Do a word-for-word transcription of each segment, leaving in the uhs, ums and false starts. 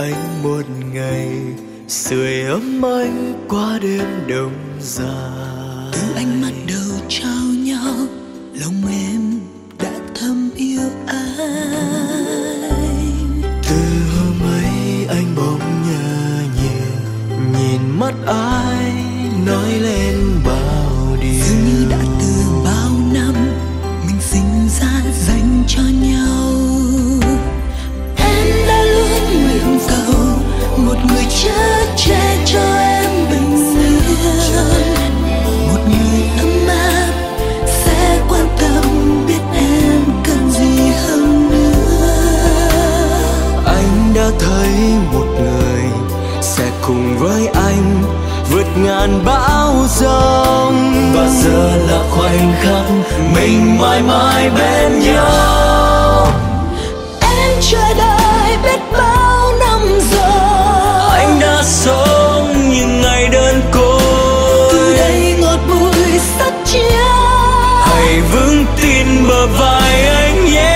anh một ngày, sưởi ấm anh qua đêm đông dài. Từ ánh mắt đầu trao nhau, lòng em đã thầm yêu anh. Từ hôm ấy anh bỗng nhớ nhiều, nhìn mắt ai nói lên bao điều. Dường như đã từ bao năm mình sinh ra dành cho nhau. Em đã luôn nguyện cầu một người chở che cho em bình yên, một người ấm áp sẽ quan tâm biết em cần gì hơn nữa. Anh đã thấy một người sẽ cùng với anh vượt ngàn bão giông, và giờ là khoảnh khắc mình mãi mãi bên nhau. Em chờ đợi biết bao năm rồi, Anh đã sống những ngày đơn côi, từ đây ngọt bùi sắt chia. hãy vững tin bờ vai anh nhé.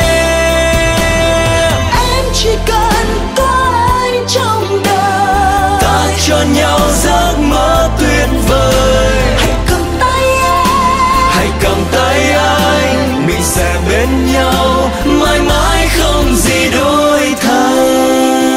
Em chỉ cần có anh trong đời, Ta cho nhau giấc mơ tuyệt vời. hãy cầm tay em, Hãy cầm tay anh, mình sẽ bên nhau mãi mãi không gì đổi thay.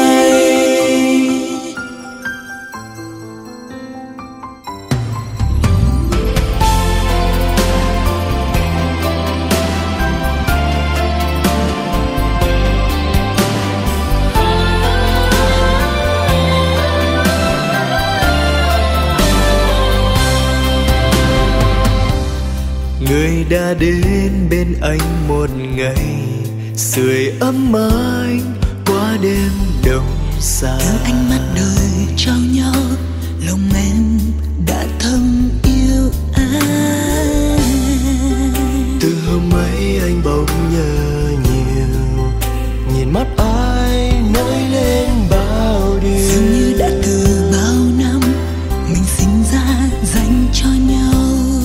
Người đã đến bên anh một ngày, sưởi ấm anh qua đêm đông xa. từ ánh mắt đời trao nhau, lòng em đã thầm yêu anh. Từ hôm ấy anh bỗng nhớ nhiều, nhìn mắt ai nói lên bao điều. Dường như đã từ bao năm mình sinh ra dành cho nhau.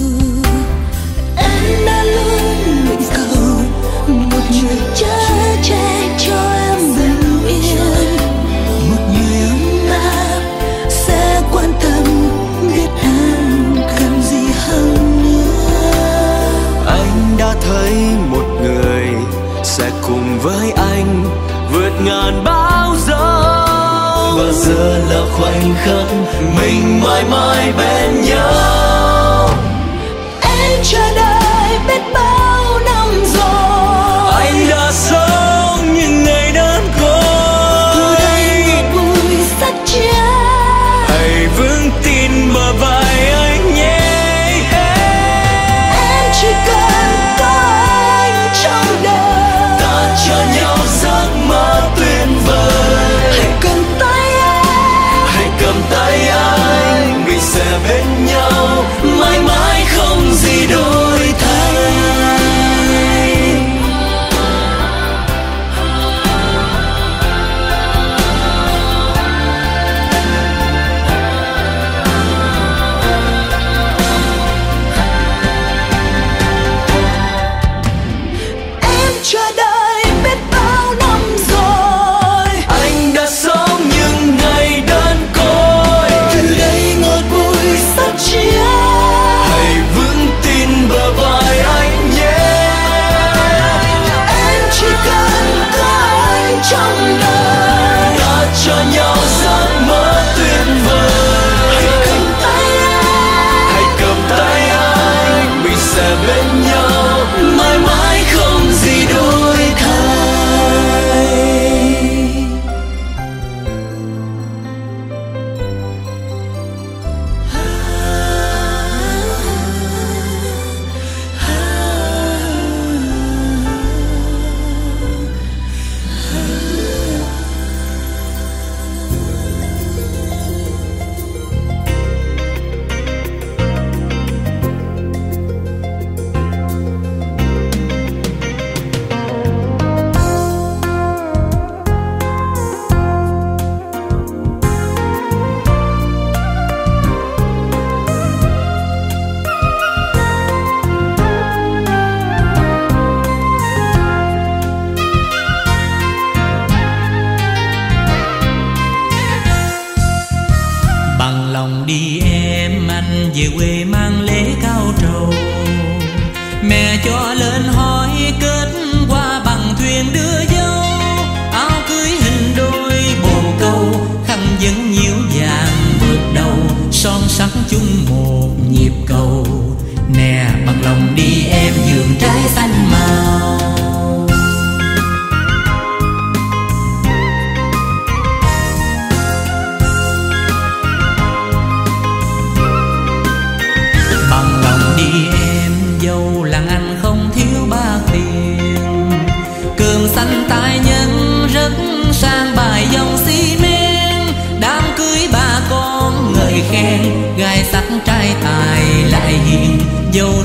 Em đã luôn nguyện cầu một người chở che cho em bình yên, một người ấm áp sẽ quan tâm biết em cần gì hơn nữa. Anh đã thấy một người sẽ cùng với anh vượt ngàn bão giông, và giờ là khoảnh khắc mình mãi mãi bên nhau. Em chờ đợi biết bao năm rồi, Anh đã sống những ngày đơn côi, từ đây ngọt bùi sắt chia. hãy vững tin bờ vai anh nhé. Em chỉ cần có anh trong đời, Ta cho nhau giấc mơ tuyệt vời. hãy cầm tay em, Hãy cầm tay anh, mình sẽ bên nhau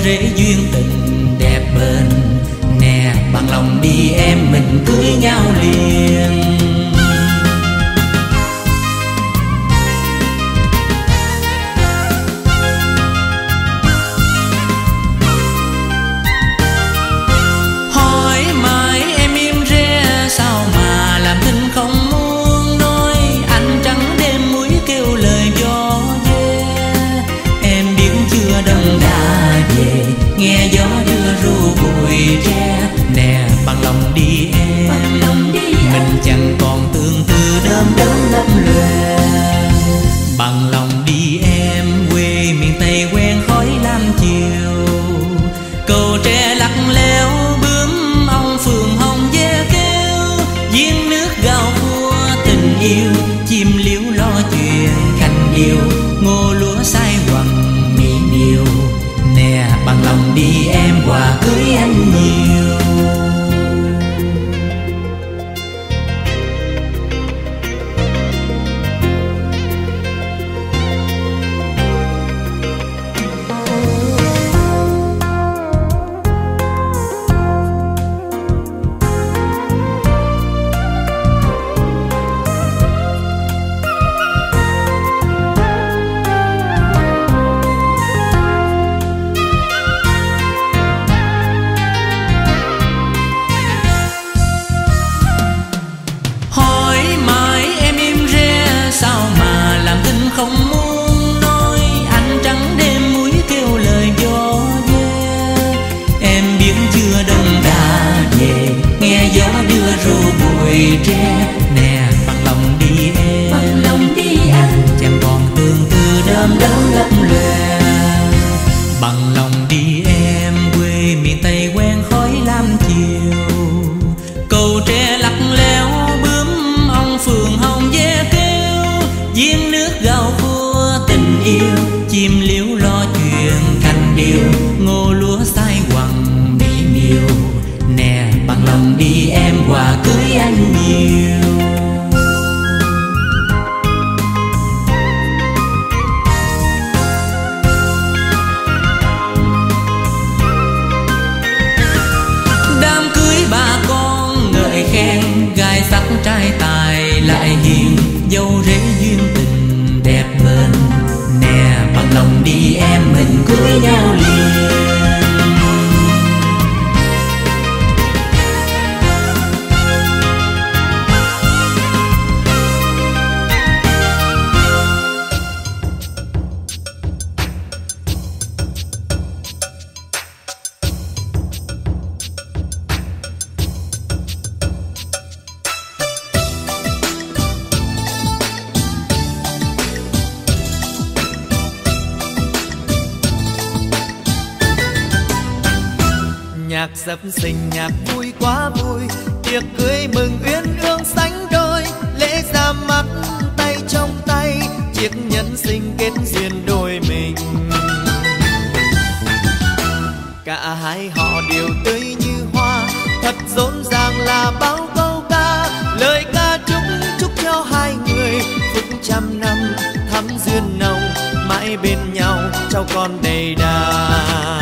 rễ duyên tình đẹp bền. Nè bằng lòng đi em mình cưới nhau liền. Hỏi mãi em im re sao mà làm thinh không muốn nói. Anh trắng đêm muối kêu lời gió ve. Em biết chưa đông đã về, nghe gió đưa ru bụi tre. Nè bằng lòng đi em, bằng lòng đi mình anh. Chẳng còn tương tư đơm đớm lấp lòe. Bằng lòng đi em quê miền Tây quen khói lam chiều. Cầu tre lắc léo bướm ong phượng hồng ve kêu. Giếng nước gào vua tình yêu, chim liễu lo chuyện khanh yêu. Ngô lúa sai quằn mỹ miều. Nè bằng lòng đi em quà cưới anh nhiều. Không muốn nói anh trắng đêm muối kêu lời gió ve. Em biết chưa đông đã về, nghe gió đưa ru bụi tre. Nè bằng lòng đi em, bằng lòng đi anh. Chẳng còn tương tư đơm đớm lấp lòe. Bằng lòng đi em quê miền Tây quen khói lam chiều. Cầu tre lắc léo bướm ong phượng hồng ve kêu. Giếng nước gào vua tình yêu, chim liễu lo chuyện khanh điêu. Ngô lúa sai quằn mỹ miều. Nè bằng lòng đi em quà cưới anh nhiều. Đám cưới bà con ngợi khen, gai sắc trai tài lại hiền. Dâu rễ duyên tình đẹp bền. Nè bằng lòng đi em mình cưới nhau liền. Nhạc dập dình nhạc vui quá vui, tiệc cưới mừng uyên ương sánh đôi. Lễ ra mắt tay trong tay, chiếc nhẫn sinh kết duyên đôi mình. Cả hai họ đều tươi như hoa, thật rộn ràng là bao câu ca. Lời ca chúc chúc cho hai người phúc trăm năm thắm duyên nồng, mãi bên nhau cháu con đầy đà.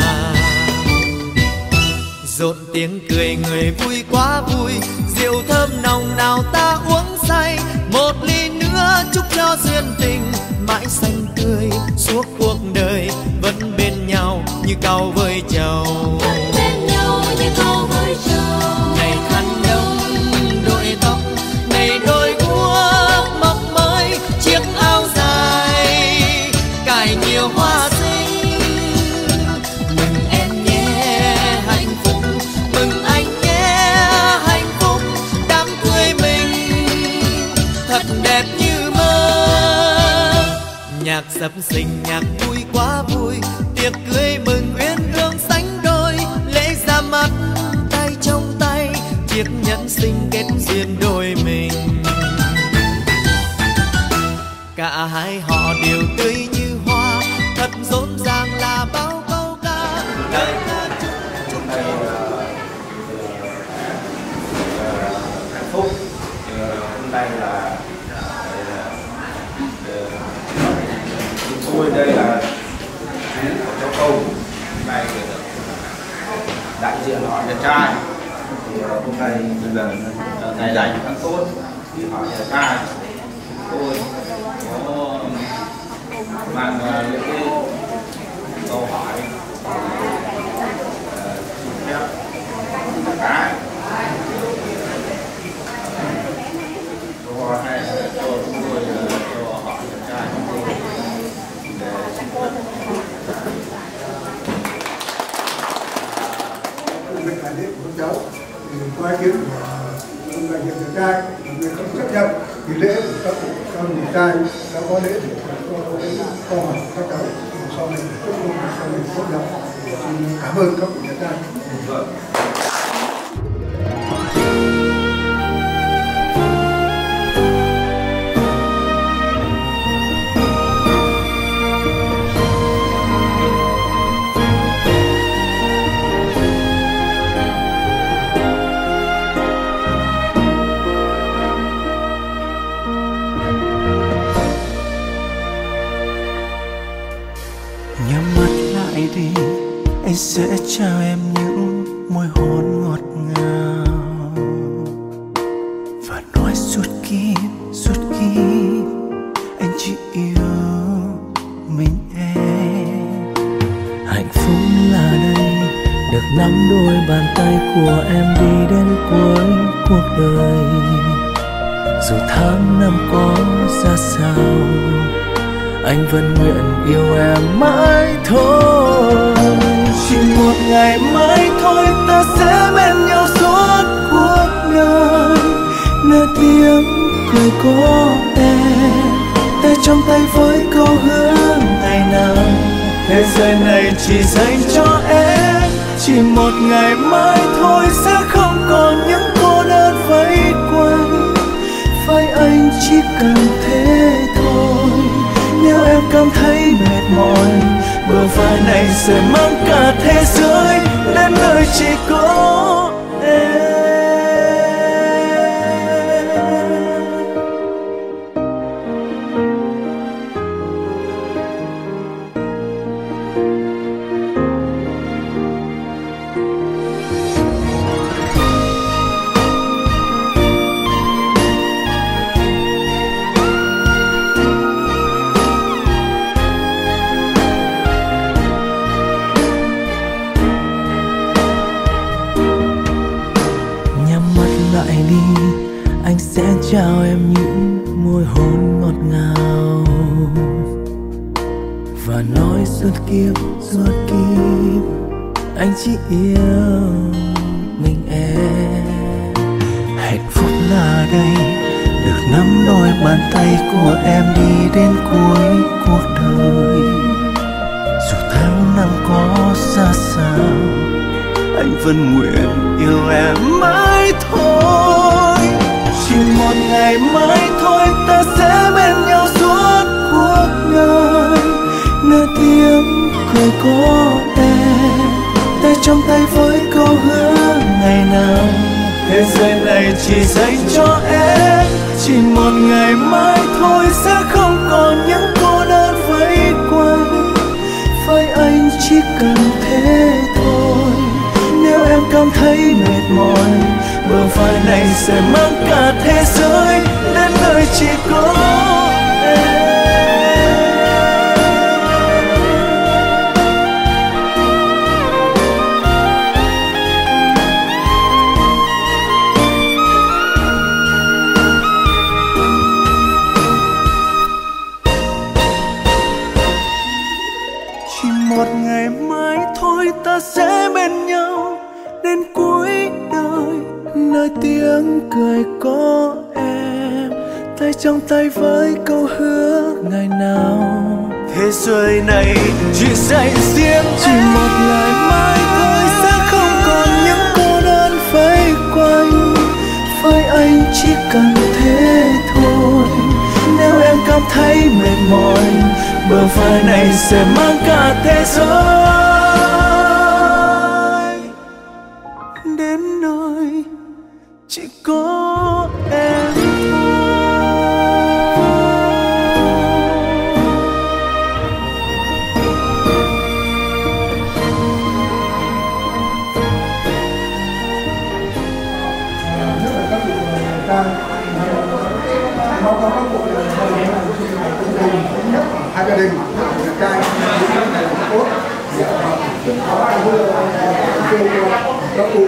Rộn tiếng cười người vui quá vui, rượu thơm nồng nào ta uống say. Một ly nữa chúc cho duyên tình mãi xanh tươi suốt cuộc đời. Vẫn bên nhau như cau với trầu, vẫn bên nhau như cau với trầu. này khăn đông đội tóc, này đôi guốc mọc mới, chiếc áo dài cài nhiều hoa xinh. Đẹp như mơ, nhạc dập dình nhạc vui quá vui, tiệc cưới mừng uyên ương sánh đôi. Lễ ra mắt tay trong tay, chiếc nhẫn sinh kết duyên đôi mình. Cả hai họ đều tươi như hoa, thật rộn ràng là bao câu ca. Lời ca chúc chúc cho hạnh phúc. Hôm nay là tôi đây là chú của cháu Câu, này thì hôm nay ngày lành tháng tốt thì hỏi nhà trai tôi có mang những cái câu hỏi xin phép cái câu hay cho chúng tôi cho hỏi nhà trai chúng tôi để xin phép. Mình là lễ của cháu thì qua ý kiến của ông đại diện nhà trai, mình không chấp nhận thì lễ của các cụ con nhà trai đã có lễ để cho con học các cháu sau này tốt hơn, sau này tốt nhau. Xin cảm ơn các cụ nhà trai. Vâng. Anh sẽ trao em những môi hôn ngọt ngào và nói suốt kiếp suốt kiếp anh chỉ yêu mình em. Hạnh phúc là đây được nắm đôi bàn tay của em đi đến cuối cuộc đời. Dù tháng năm có ra sao anh vẫn nguyện yêu em mãi thôi. Chỉ một ngày mai thôi ta sẽ bên nhau suốt cuộc đời. Nơi tiếng cười của em, tay trong tay với câu hứa ngày nào thế giới này chỉ dành cho em. Chỉ một ngày mai thôi sẽ không còn những cô đơn vây quanh. Với anh chỉ cần thế thôi. Nếu em cảm thấy mệt mỏi, bờ vai này sẽ mang cả thế giới đến nơi chỉ có em. Anh sẽ trao em những môi hôn ngọt ngào và nói suốt kiếp suốt kiếp anh chỉ yêu mình em. Hạnh phúc là đây được nắm đôi bàn tay của em đi đến cuối cuộc đời. Dù tháng năm có xa sao anh vẫn nguyện yêu em mãi thôi. Chỉ một ngày mai thôi ta sẽ bên nhau suốt cuộc đời. Nơi tiếng cười của em, tay trong tay với câu hứa ngày nào thế giới này chỉ dành cho em. Chỉ một ngày mai thôi sẽ không còn những cô đơn vây quanh. Với anh chỉ cần thế thôi. Nếu em cảm thấy mệt mỏi, bờ vai này sẽ mang cả thế giới đến nơi chỉ có em. Chỉ một ngày mai thôi ta sẽ bên nhau đến cuối đời. Nơi tiếng cười có em, tay trong tay với câu hứa ngày nào thế giới này chỉ dành riêng. Chỉ một ngày mai thôi sẽ không còn những cô đơn vây quanh. Với anh chỉ cần thế thôi. Nếu em cảm thấy mệt mỏi, bờ vai này sẽ mang cả thế giới đến nơi chỉ có em thôi. có các cụ là thống nhất hai gia đình, nhà trai những này là tốt để có vừa kêu các cụ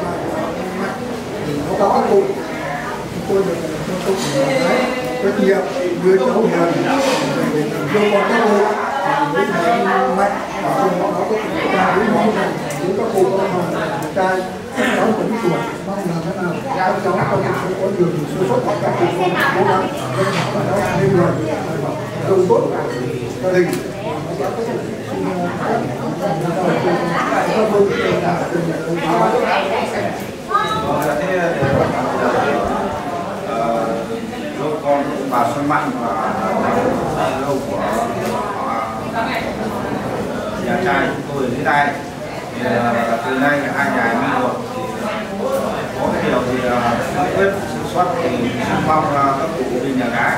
nó có các cụ tôi được cho tôi trách nhiệm đưa cháu hiền để kêu con các cụ với thầy mạnh và trong đó có các cha với mẫu này với các cụ con nhà trai các cháu cũng tuổi mong là thế nào các cháu trong cuộc có nhiều sự xuất hoặc các cụ con cố gắng các cháu nên người dùng tốt gia đình lúc con bà Xuân Mạnh và lâu của nhà trai chúng tôi ở dưới đây thì từ nay hai nhà đi một thì có cái điều thì quyết sản xuất thì mong các cụ bên nhà gái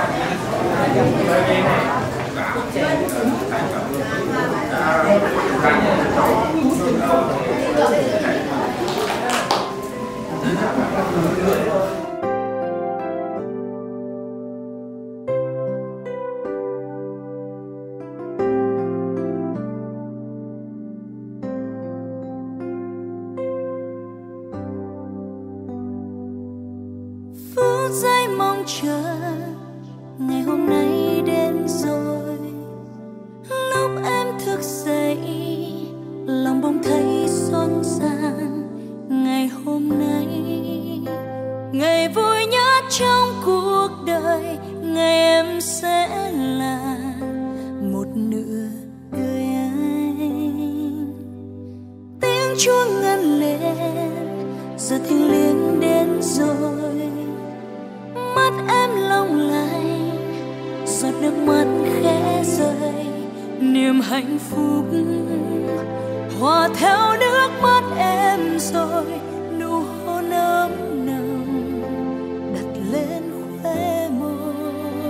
phút giây mong chờ ngày hôm nay đến rồi. Lúc em thức dậy lòng bỗng thấy xôn xang. Ngày hôm nay ngày vui nhất trong cuộc đời, ngày em sẽ là một nửa đời anh. Tiếng chuông ngân lên giờ thiêng liêng đến rồi. Mắt em long lanh giọt nước mắt khẽ rơi. Niềm hạnh phúc hòa theo nước mắt em rồi. Nụ hôn ấm nồng đặt lên khóe môi.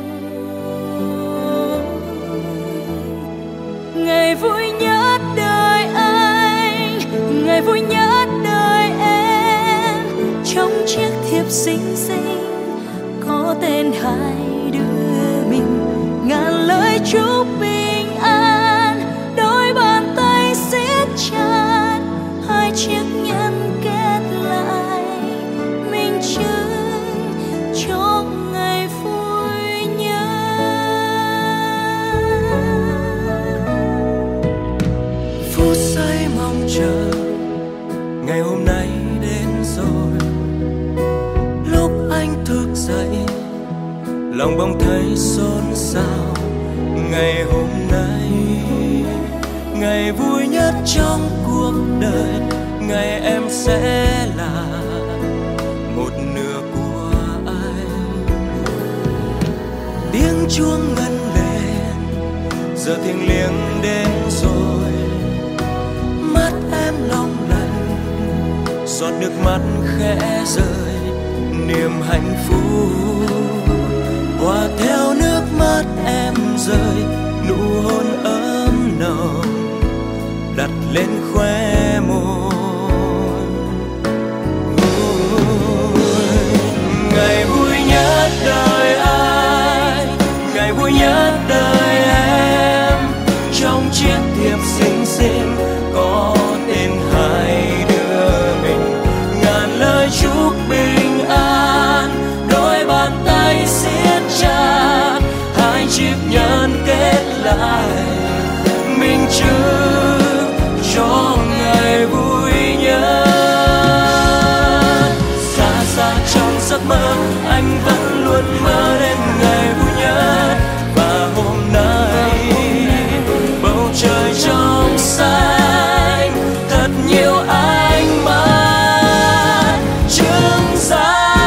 Ngày vui nhất đời anh, ngày vui nhất đời em. Trong chiếc thiệp xinh xinh có tên hai đứa mình. Ngàn lời chúc bình an, đôi bàn tay siết chặt, hai chiếc nhẫn kết lại minh chứng cho ngày vui nhất. Phút giây mong chờ ngày hôm nay đến rồi. Lúc anh thức dậy lòng bỗng thấy xôn xao. Ngày hôm nay ngày vui nhất trong cuộc đời, ngày em sẽ là một nửa của anh. Tiếng chuông ngân lên giờ thiêng liêng đến rồi. Mắt em long lanh giọt nước mắt khẽ rơi. Niềm hạnh phúc hòa theo nước mắt em rơi. Nụ hôn ấm nồng đặt lên khóe môi. Ngày vui nhất đời anh, ngày vui nhất đời em. Trong chiếc thiệp xinh xinh có tên hai đứa mình. Ngàn lời chúc bình an, đôi bàn tay siết chặt, hai chiếc nhẫn kết lại minh chứng cho ngày vui nhất. Xa xa trong giấc mơ anh vẫn luôn mơ đến ngày vui nhất. Và hôm nay bầu trời trong xanh thật nhiều ánh mắt chứng giang.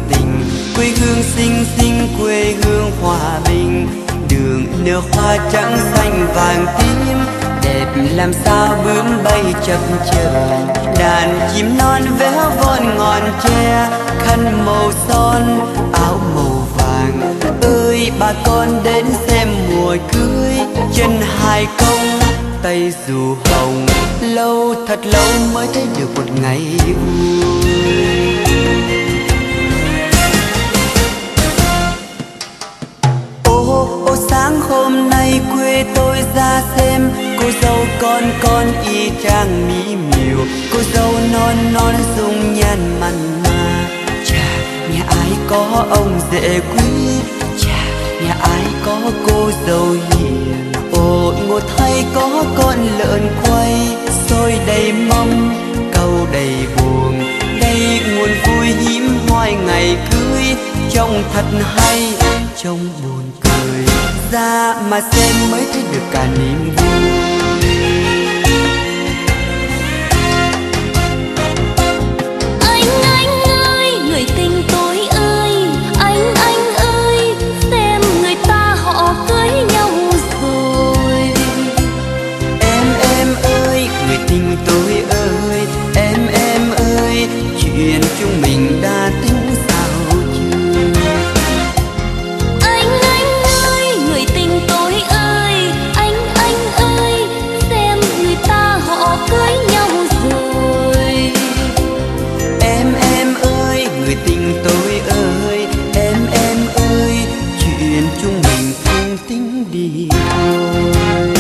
tình. Quê hương xinh xinh, quê hương hòa bình, đường nở hoa trắng xanh vàng tím, đẹp làm sao bướm bay chập chờn. Đàn chim non véo von ngọn tre, khăn màu son áo màu vàng. Ơi bà con đến xem mùa cưới, chân hai công tay dù hồng. Lâu thật lâu mới thấy được một ngày vui. Ô ô sáng hôm nay quê tôi ra xem, cô dâu con con y chang mỹ miều. Cô dâu non non dung nhan mặn mà, chà nhà ai có ông rể quý, chà nhà ai có cô dâu hiền. Ôi một thay có con lợn quay, xôi đầy mâm câu đầy buồn. Đây nguồn vui hiếm hoi ngày cưới, trông thật hay trông buồn cười. Ra mà xem mới thấy được cả niềm vui. Anh anh ơi, người tình tôi ơi, anh anh ơi, xem người ta họ cưới nhau rồi. Em em ơi, người tình tôi ơi, em em ơi, chuyện chúng mình đã tính sao chưa? Anh anh ơi, người tình tôi ơi, anh anh ơi, xem người ta họ cưới nhau rồi. Em em ơi, người tình tôi ơi, em em ơi, chuyện chúng mình không tính đi thôi.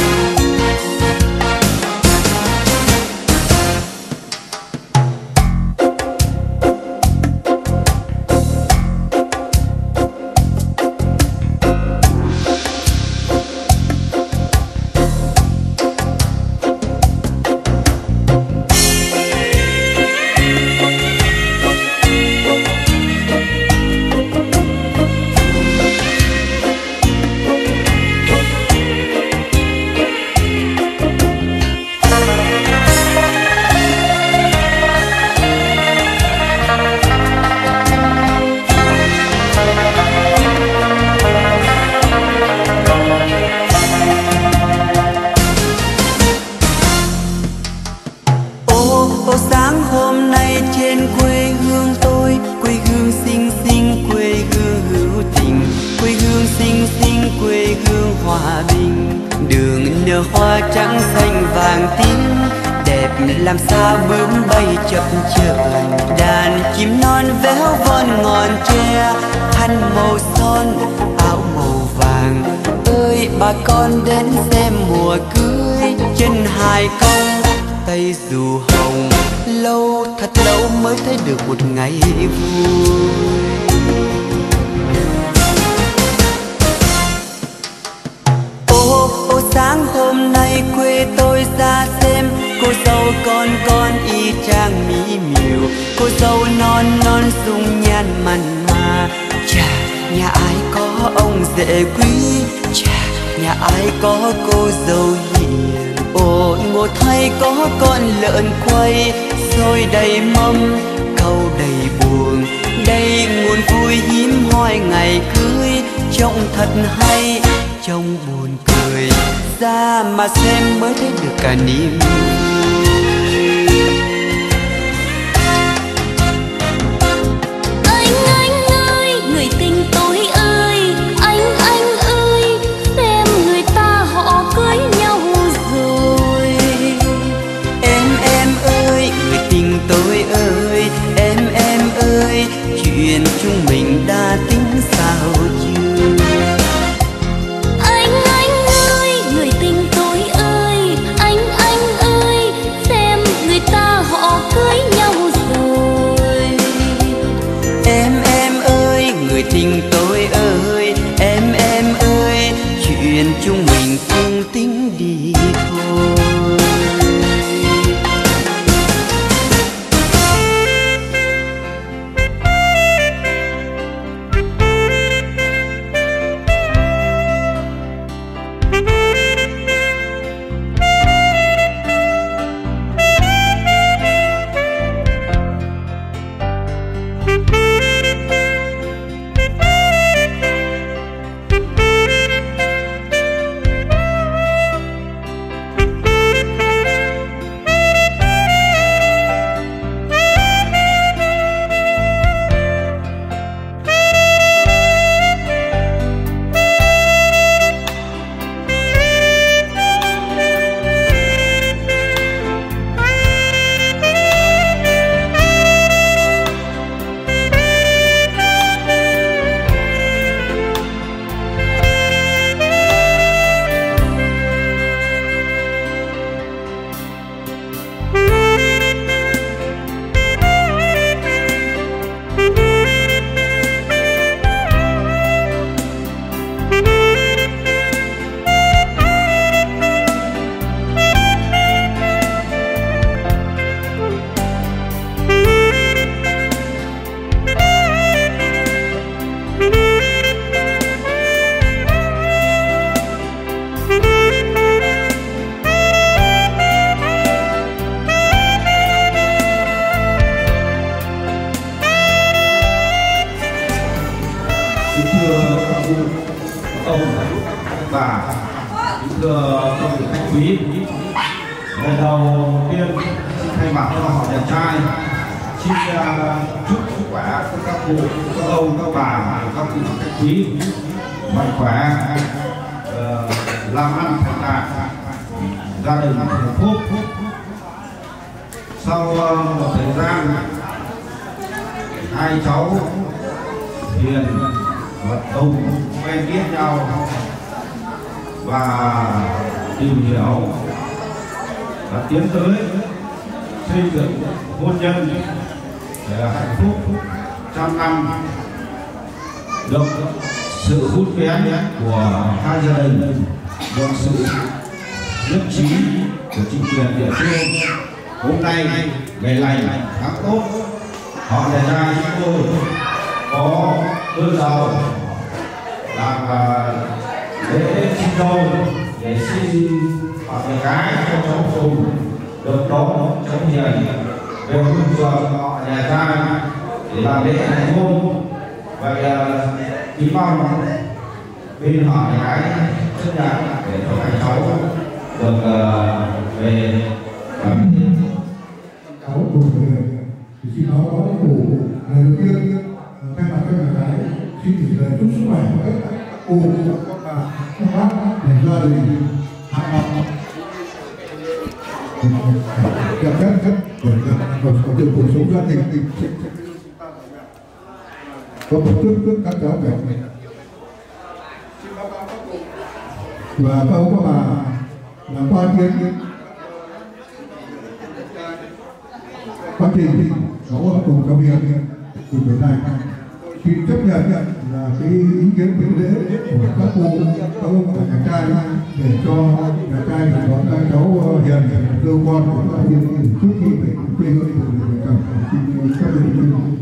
Ô sáng hôm nay trên quê hương tôi, quê hương xinh xinh, quê hương hữu tình, quê hương xinh xinh, quê hương hòa bình, đường nở hoa trắng xanh vàng tím, đẹp làm sao bướm bay chập chờn. Đàn chim non véo von ngọn tre, khăn màu son áo màu vàng. Ơi bà con đến xem mùa cưới, chân hai công tay dù hồng. Lâu thật lâu mới thấy được một ngày vui. Ô ô sáng hôm nay quê tôi ra xem, cô dâu con con y chang mỹ miều. Cô dâu non non dung nhan mặn mà, chà nhà ai có ông rể quý, chà nhà ai có cô dâu hiền. Ôi một thay có con lợn quay, xôi đầy mâm câu đầy buồn. Đây nguồn vui hiếm hoi ngày cưới, trông thật hay trông buồn cười. Ra mà xem mới thấy được cả niềm vui. Anh anh ơi, người tình tôi ơi, anh anh ơi, xem người ta họ cưới nhau rồi. Em em ơi, người tình tôi ơi, em em ơi, chuyện chúng mình đã tính sao chưa? Anh anh ơi, người tình tôi ơi, anh anh ơi, xem người ta họ cưới nhau rồi. Em em ơi, người tình tôi ơi, em em ơi, chuyện chúng mình không tính đi thôi. kính thưa các cụ, các ông, các bà, kính thưa các vị khách quý. Lần đầu tiên thay mặt cho họ nhà trai xin chúc sức khỏe cho các cụ, các ông, các bà, các vị khách quý mạnh khỏe, uh, làm ăn thành đạt, gia đình hạnh phúc. Sau uh, một thời gian hai cháu Hiền và Tùng quen biết nhau và tìm hiểu và tiến tới xây dựng hôn nhân để hạnh phúc trăm năm, được sự hút bén của hai gia đình, được sự nhất trí của chính quyền địa phương. Hôm nay ngày lành tháng tốt, họ nhà trai chúng tôi có đơn giàu làm lễ xin dâu để xin họ nhà gái cho cháu Tùng được đón cháu Hiền về hương trường họ nhà trai để làm lễ thành hôn. Vậy kính mong bên họ nhà gái chấp nhận để cho hai cháu được uh, về cảm cháu Tùng về thì xin báo cáo với cụ lời đầu tiên thay mặt cho nhà gái xin gửi lời chúc sức khỏe của tất cả các cụ, các bà, các bác để gia đình hạnh phúc đẹp nhất nhất để được có được cuộc sống gia đình tình có một trước trước các cháu về và các ông các bà là qua kiến quá trình cháu cùng cháu Hiền cùng với này xin chấp nhận là cái ý kiến cái lễ của các cô các ông ở nhà trai để cho nhà trai được đón các cháu Hiền cơ quan của các Hiền trước khi về quê hương của người chồng. Xin các đơn vị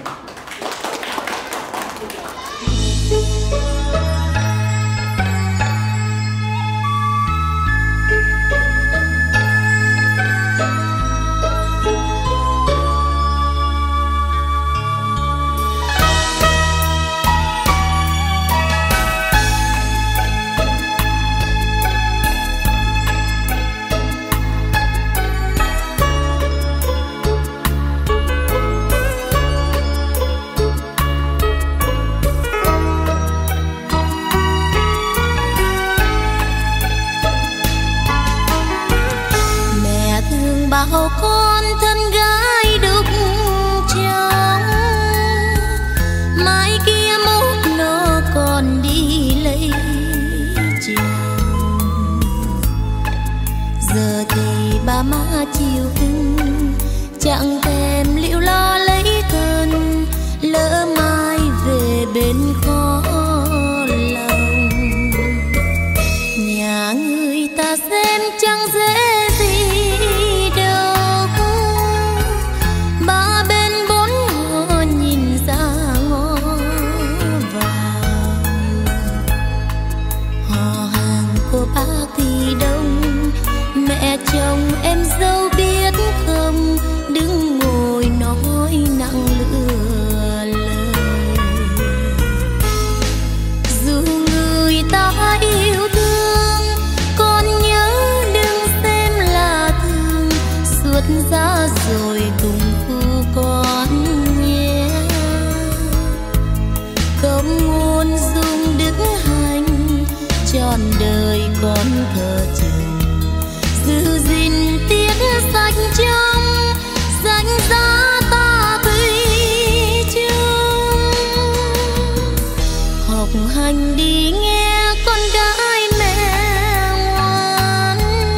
bảo con thân gái đục trong mai kia mốt nó còn đi lấy chồng. Giờ thì ba má chiều cưng chẳng thèm liệu lo lấy thân, lỡ mai về bên khó lòng. Nhà người ta xem chẳng dễ chồng em dâu biết không, đứng ngồi nói nặng lừa lời. Dù người ta yêu thương, con nhớ đừng xem là thương, xuất giá rồi cùng phu con nhé. Không ngôn dung đức hành, trọn đời con thờ chồng. Giữ gìn tiết sạch trong danh giá ta thủy chung. Học hành đi nghe con gái mẹ ngoan,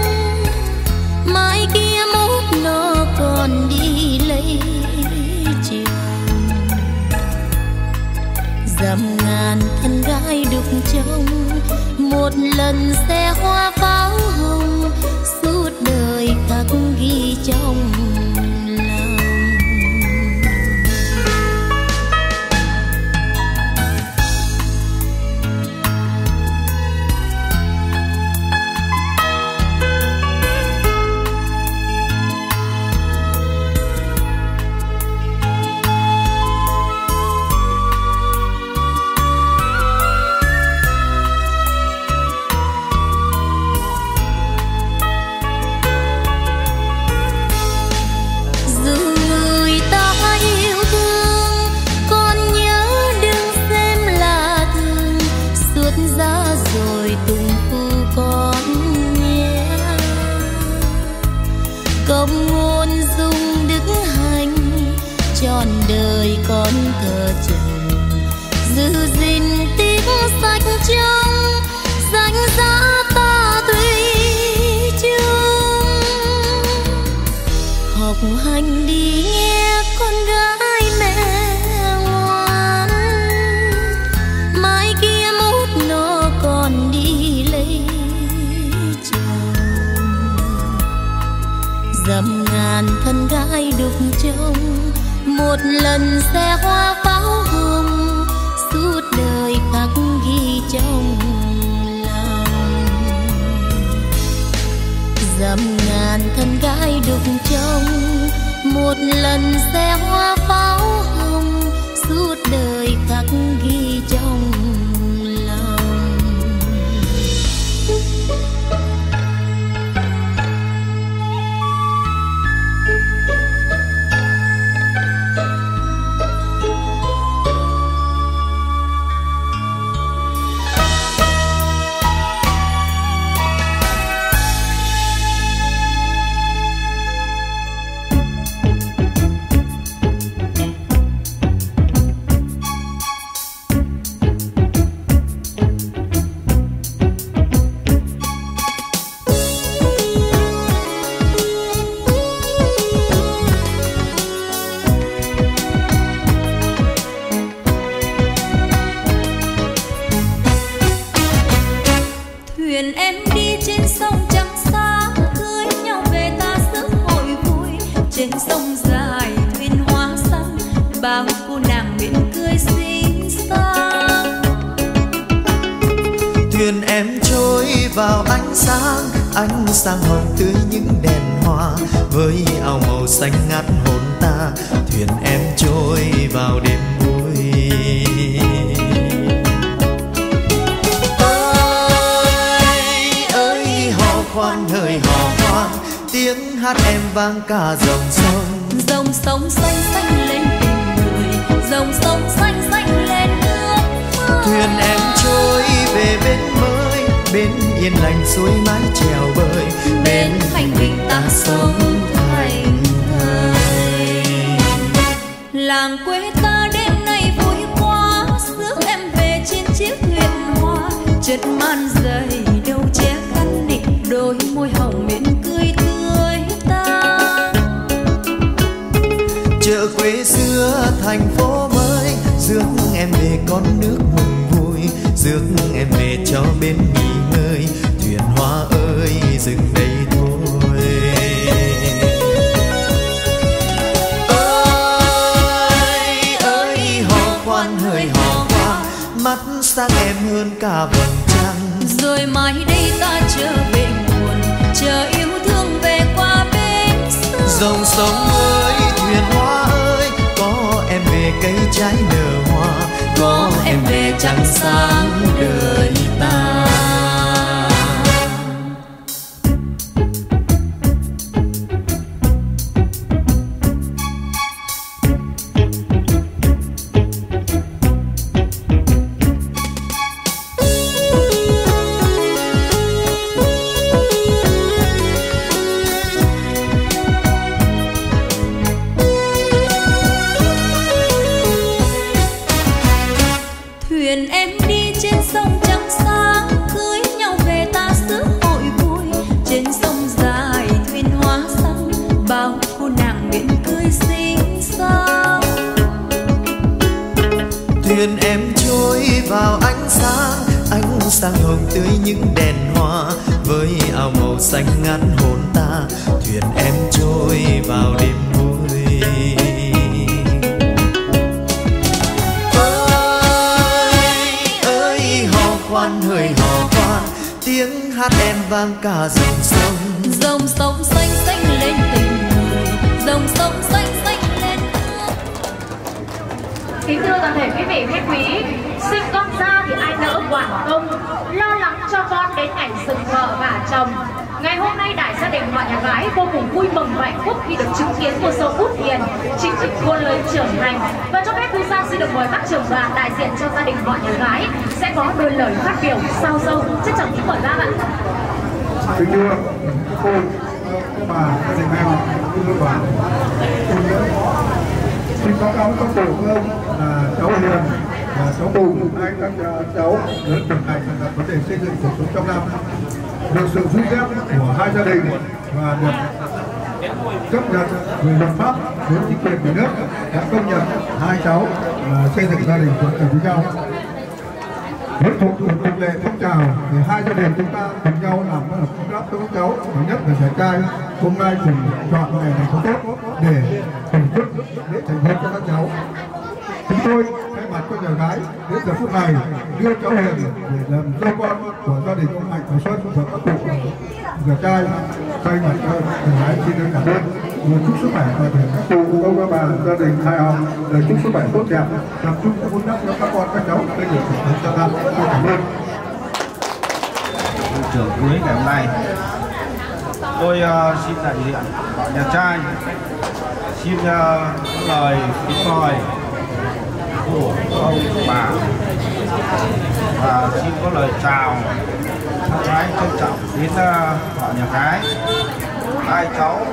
mai kia mốt nó còn đi lấy chồng. Dầm ngàn thân gái đục trong, một lần xe hoa pháo hồng, suốt đời khắc ghi trong lòng. hành đi nghe con gái mẹ ngoan, mai kia mốt nó còn đi lấy chồng. Dầm ngàn thân gái đục trông, một lần xe hoa pháo hồng, suốt đời khắc ghi trong lòng. Dầm ngàn thân gái đục trông, một lần xe hoa pháo hồng, suốt đời khắc ghi trong lòng. Ánh sáng hồng tươi những đèn hoa, với áo màu xanh ngát hồn ta. Thuyền em trôi vào đêm vui. Ơi ơi hò khoan hỡi hò khoan, tiếng hát em vang cả dòng sông. Dòng sông xanh xanh lên tình người, dòng sông xanh xanh lên nước mơ. Thuyền em trôi về bên mới, bên yên lành suối mái chèo bơi, bên thành bình ta sống thành thời. Làng quê ta đêm nay vui quá, rước em về trên chiếc thuyền hoa. Chất man dày đâu che khăn định, đôi môi hồng mến cười tươi ta. Chợ quê xưa thành phố mới, rước em về con nước mừng vui, rước em về cho bên nghỉ ngơi. Thuyền hoa ơi dừng đây thôi. Ơi ơi hò khoan hỡi hò khoan, mắt sáng em hơn cả vầng trăng. Rồi mai đây ta trở về nguồn, chờ yêu thương về qua bên sông. Dòng sông ơi thuyền hoa ơi, có em về cây trái nở hoa, có em về trăng sáng đời ta. Thuyền em trôi vào ánh sáng, ánh sáng hồng tươi những đèn hoa, với áo màu xanh ngát hồn ta. Thuyền em trôi vào đêm vui. Ơi ơi hò khoan hỡi hò khoan, tiếng hát em vang cả dòng sông. Dòng sông xanh xanh lên tình người, dòng sông xanh xanh lên nước. Kính thưa toàn thể quý vị khách quý, sinh con ra thì ai nỡ quản công, lo lắng cho con đến ngày dựng vợ gả chồng. Ngày hôm nay đại gia đình mọi nhà gái vô cùng vui mừng và hạnh phúc khi được chứng kiến cô dâu Út Hiền chính thức hôn lời trưởng thành. Và cho phép Thu Giang xin được mời các trưởng đoàn đại diện cho gia đình mọi nhà gái sẽ có đôi lời phát biểu sau dâu. Trân trọng kính mời các bạn. Kính thưa cô, các bà, gia đình em, kính thưa bà, xin báo cáo các cụ ông là cháu Hiền và cháu Bùi, hai các cháu lớn trưởng thành là vấn đề xây dựng cuộc sống trong năm, được sự giúp đỡ của hai gia đình và được chấp nhận về luật pháp đến chính quyền nhà nước đã công nhận hai cháu là xây dựng gia đình vợ chồng với nhau. Với thuộc tục lệ phong trào thì hai gia đình chúng ta cùng nhau làm một công tác cho các cháu, thứ nhất là giải trai hôm nay cùng chọn ngày này có tốt để tổ chức lễ thành hôn cho các cháu. Chúng tôi thay mặt cho nhà gái đến giờ phút này đưa cháu Hiền để làm dâu con của gia đình ông Mạnh và Xuân và các cụ nhà trai. Thay mặt cho nhà gái xin cảm ơn và chúc sức khỏe và để các cụ ông bà gia đình hài hòa, để chúc sức khỏe tốt đẹp, tập trung cho vun đắp cho các con các cháu để được hưởng thụ cho ta. Cảm ơn. Trưởng cuối ngày hôm nay tôi uh, xin đại diện nhà trai xin uh, lời kính mời của ông bà và xin có lời chào thân ái trân trọng đến uh, họ nhà gái, hai cháu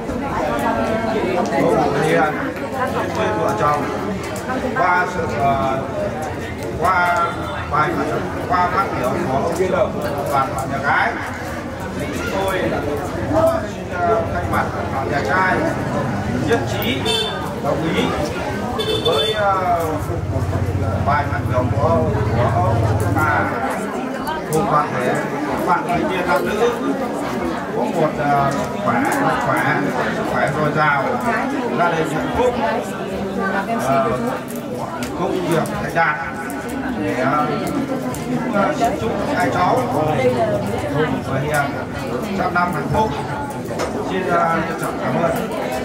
bố Hiền với vợ chồng qua sự uh, qua bài qua phát biểu của ông toàn họ nhà gái. Chúng tôi xin thay mặt họ nhà trai nhất trí đồng ý với bài phát biểu của ông của ông bà cùng toàn thể bạn thanh niên nam nữ có một sức khỏe mạnh khỏe, sức khỏe dồi dào, gia đình hạnh phúc, công việc thành đạt. Để uh, xin chúc hai cháu Hùng và Hiền trăm năm hạnh phúc. Xin uh, trân trọng cảm ơn.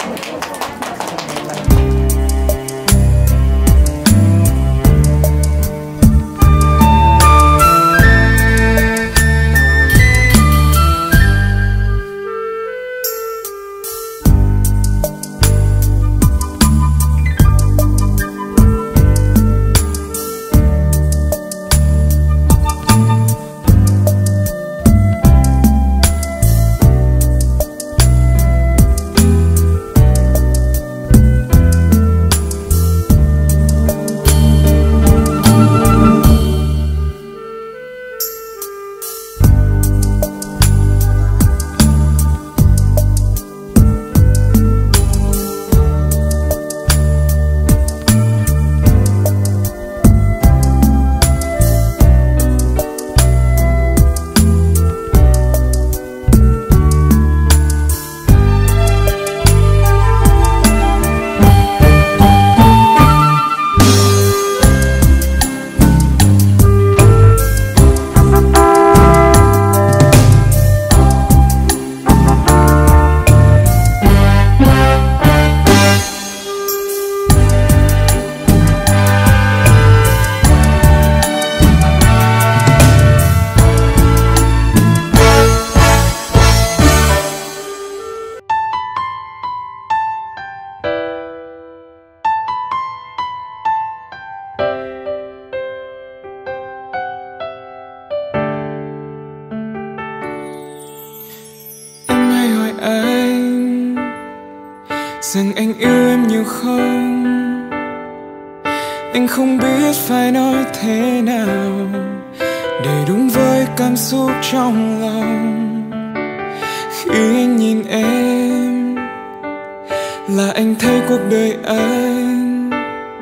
Rằng anh yêu em nhiều không, anh không biết phải nói thế nào để đúng với cảm xúc trong lòng. Khi anh nhìn em là anh thấy cuộc đời anh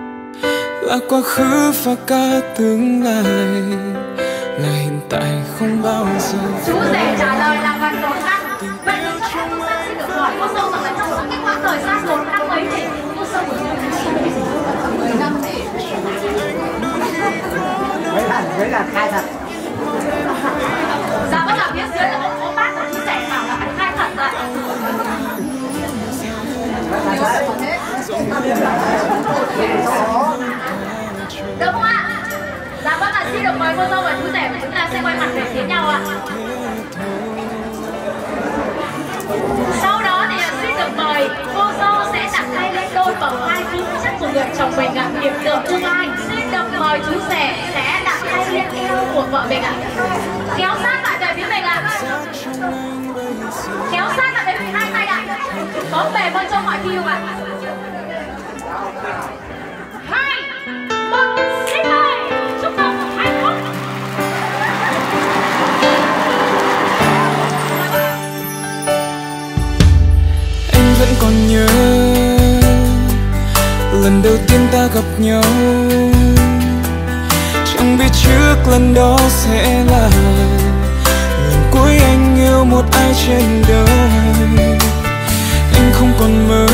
là quá khứ và cả tương lai, là hiện tại không bao giờ. Chú rể trả lời là gần một năm. Vậy thì chắc chắn chúng ta sẽ được hỏi cô dâu rằng là trong suốt cái khoảng thời gian một năm ấy thì cô dâu của chúng ta mười năm thì mấy lần mấy lần khai thật. Dạ vâng ạ, phía dưới là có bác của chú rể bảo là phải khai thật ạ. Được không ạ? Dạ vâng ạ, xin được mời cô dâu và chú rể của chúng ta sẽ quay mặt về phía nhau ạ. Sau đó thì xin được mời cô dâu sẽ đặt tay lên đôi bờ vai vững chắc của người chồng mình ạ, điểm tựa tương lai. Xin được mời chú rể sẽ đặt tay lên eo của vợ mình ạ, kéo sát lại về phía mình ạ, kéo sát lại về phía hai tay ạ, có bề bên trong mọi khi không ạ? Hai, một, xin mời chúc mừng hạnh phúc. Anh nhau. Chẳng biết trước lần đó sẽ là lần cuối anh yêu một ai trên đời. Anh không còn mơ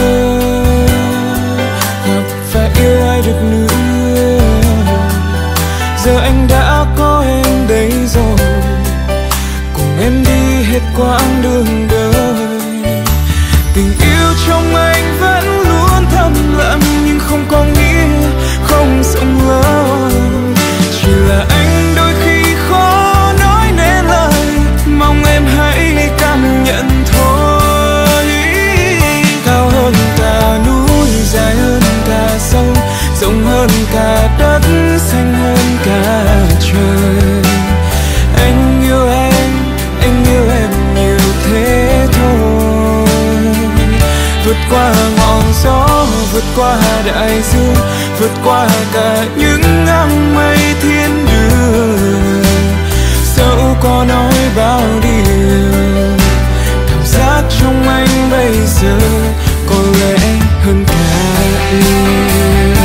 gặp và yêu ai được nữa. Giờ anh đã có em đây rồi, cùng em đi hết quãng đường đời. Tình yêu trong anh vẫn luôn thầm lặng, nhưng không có nghĩa không rộng lớn. Chỉ là anh đôi khi khó nói nên lời, mong em hãy cảm nhận thôi. Cao hơn cả núi, dài hơn cả sông, rộng hơn cả đất, xanh hơn cả trời. Anh yêu em, anh yêu em nhiều thế thôi. Vượt qua ngọn gió, vượt qua đại dương, vượt qua cả những áng mây thiên đường. Dẫu có nói bao điều, cảm giác trong anh bây giờ có lẽ hơn cả yêu.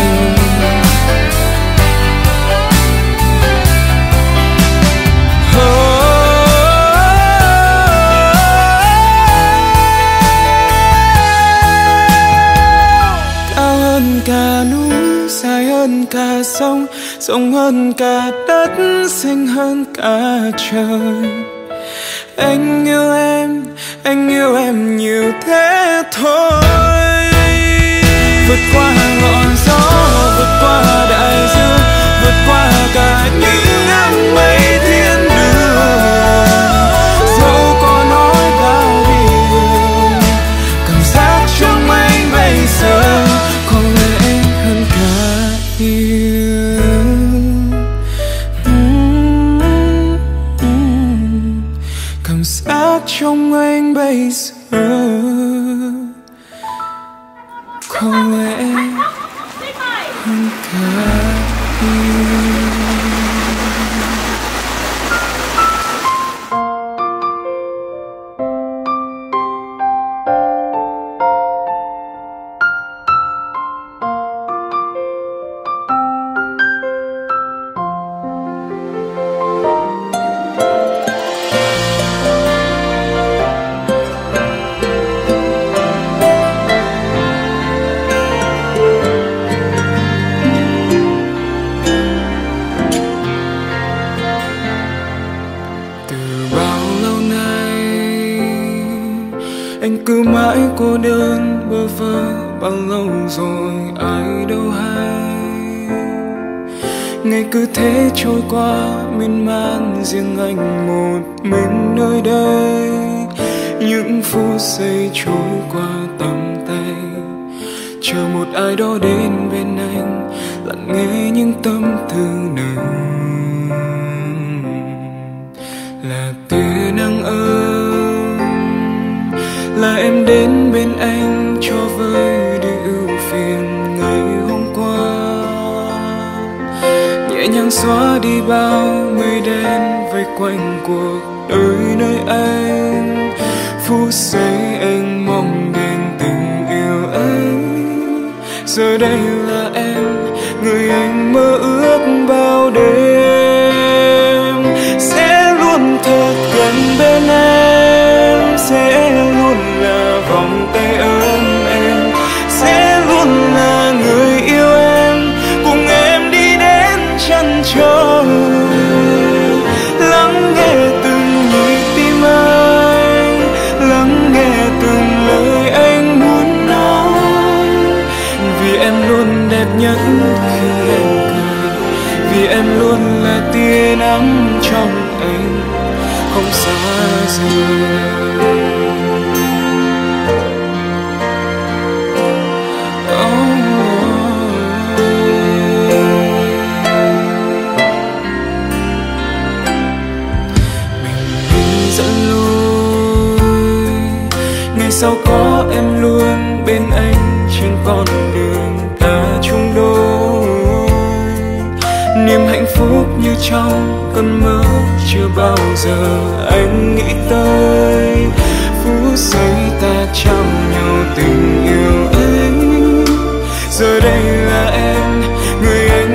Cả núi, dài hơn cả sông, rộng hơn cả đất, xanh hơn cả trời. Anh yêu em, anh yêu em nhiều thế thôi. Vượt qua ngọn gió, vượt qua đại dương, vượt qua cả những áng mây thiên đường. Dẫu có nói bao điều, cảm giác trong anh bây giờ có lẽ hơn cả yêu. uhm, uhm. Cảm giác trong anh bây giờ có lẽ hơn cả yêu. Cứ mãi cô đơn bơ vơ bao lâu rồi ai đâu hay. Ngày cứ thế trôi qua miên man, riêng anh một mình nơi đây. Những phút giây trôi qua tầm tay, chờ một ai đó đến bên anh, lặng nghe những tâm tư nồng. Là tia nắng ấm, là em đến bên anh cho vơi đi ưu phiền ngày hôm qua. Nhẹ nhàng xóa đi bao mây đen vây quanh cuộc đời nơi anh. Phút giây anh mong đến tình yêu anh. Giờ đây là em, người anh mơ ước bao đêm. Sẽ luôn thật gần bên em, sẽ luôn là vòng tay ấm em, sẽ luôn là người yêu em, cùng em đi đến chân trời. Lắng nghe từng nhịp tim anh, lắng nghe từng lời anh muốn nói. Vì em luôn đẹp nhất khi em cười, vì em luôn là tia nắng trong anh, không xa rời. Sao có em luôn bên anh trên con đường ta chung đôi. Niềm hạnh phúc như trong cơn mơ chưa bao giờ anh nghĩ tới. Phút giây ta trao nhau tình yêu ấy. Giờ đây là em,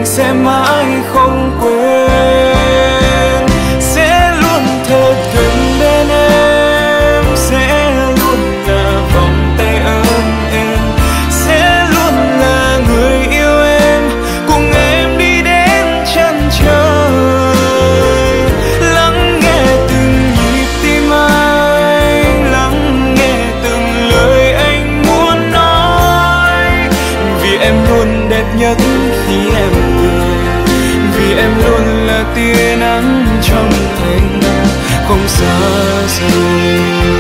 anh sẽ mãi không quên. Sẽ luôn thật gần bên em, sẽ luôn là vòng tay ấm em, sẽ luôn là người yêu em, cùng em đi đến chân trời. Lắng nghe từng nhịp tim anh, lắng nghe từng lời anh muốn nói. Vì em luôn đẹp nhất khi em cười, vì em luôn là tia nắng trong anh không xa rời.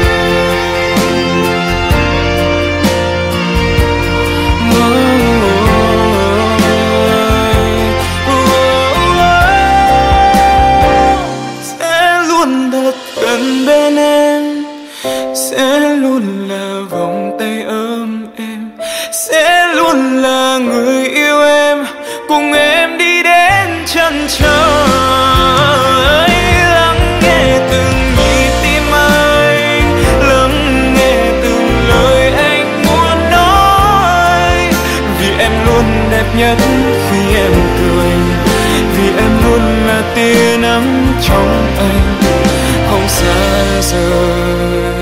Sẽ luôn thật gần bên em, sẽ luôn là vòng tay ấm em, sẽ luôn là người yêu em, cùng em đi đến chân trời. Lắng nghe từng nhịp tim anh, lắng nghe từng lời anh muốn nói. Vì em luôn đẹp nhất khi em cười, vì em luôn là tia nắng trong anh không xa rời.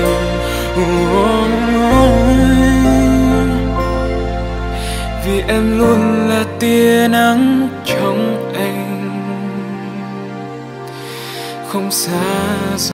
Vì em luôn là tia nắng trong anh không xa rời.